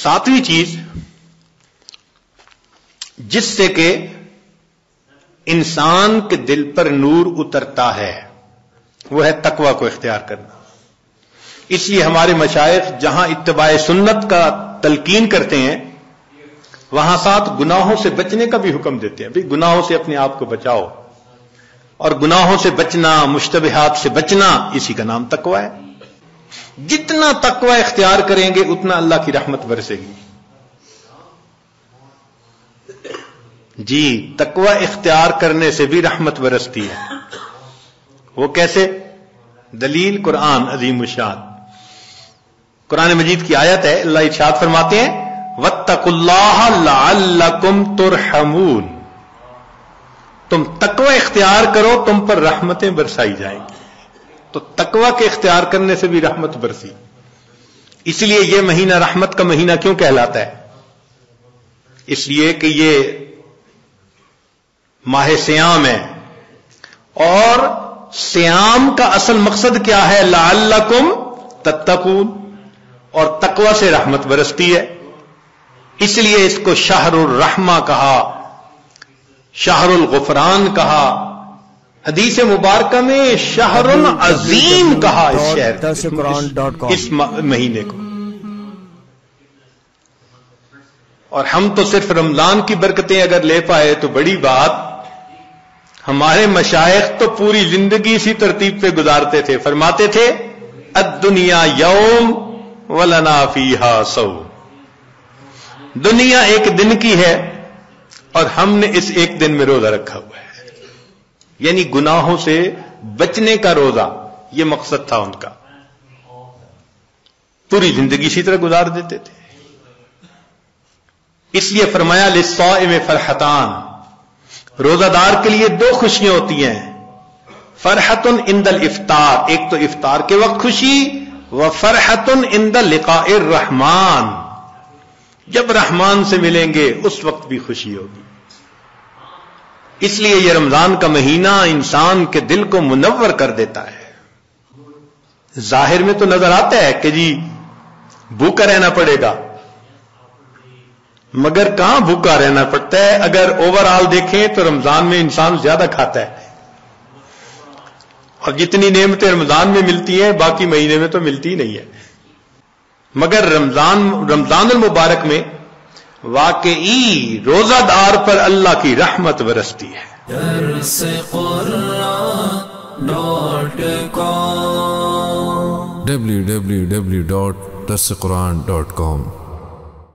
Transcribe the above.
सातवीं चीज जिससे कि इंसान के दिल पर नूर उतरता है वो है तकवा को इख्तियार करना। इसलिए हमारे मशाइख जहां इत्तिबाए सुन्नत का तलकीन करते हैं वहां साथ गुनाहों से बचने का भी हुक्म देते हैं। भाई गुनाहों से अपने आप को बचाओ, और गुनाहों से बचना, मुश्तबिहात से बचना, इसी का नाम तकवा है। जितना तकवा इख्तियार करेंगे उतना अल्लाह की रहमत बरसेगी। जी, तकवा इख्तियार करने से भी रहमत बरसती है। वो कैसे? दलील कुरान अजीम शान, कुरान मजीद की आयत है। अल्लाह इरशाद फरमाते हैं वत्तकुल्लाह लअल्लकुम तुरहमून, तुम तकवा इख्तियार करो, तुम पर रहमतें बरसाई जाएंगी। तो तकवा के इख्तियार करने से भी रहमत बरसी। इसलिए यह महीना रहमत का महीना क्यों कहलाता है? इसलिए कि ये माह सियाम है, और सियाम का असल मकसद क्या है? लअल्लकुम तत्तकून, और तकवा से रहमत बरसती है। इसलिए इसको शहरुर रहमा कहा, शहरुल गुफरान कहा, हदीस मुबारक में शहरुल अजीम कहा इस शहर, इस महीने को। और हम तो सिर्फ रमजान की बरकतें अगर ले पाए तो बड़ी बात। हमारे मशाइख तो पूरी जिंदगी इसी तरतीब पे गुजारते थे। फरमाते थे अद्दुनिया यौम वलना फीहा सौ, दुनिया एक दिन की है और हमने इस एक दिन में रोजा रखा हुआ है। यानी गुनाहों से बचने का रोजा, यह मकसद था उनका। पूरी जिंदगी इसी तरह गुजार देते थे। इसलिए फरमाया लिस्साइम फरहतान, रोजादार के लिए दो खुशियां होती हैं। फरहतुन इंदल इफ्तार, एक तो इफ्तार के वक्त खुशी, व फरहतुन इंदल लिकाइर रहमान, जब रहमान से मिलेंगे उस वक्त भी खुशी होगी। इसलिए यह रमजान का महीना इंसान के दिल को मुनव्वर कर देता है। जाहिर में तो नजर आता है कि जी भूखा रहना पड़ेगा, मगर कहां भूखा रहना पड़ता है। अगर ओवरऑल देखें तो रमजान में इंसान ज्यादा खाता है, और जितनी नेमतें रमजान में मिलती हैं बाकी महीने में तो मिलती नहीं है। मगर रमजान मुबारक में वाकई रोजादार पर अल्लाह की रहमत बरसती है। www.darsequran.com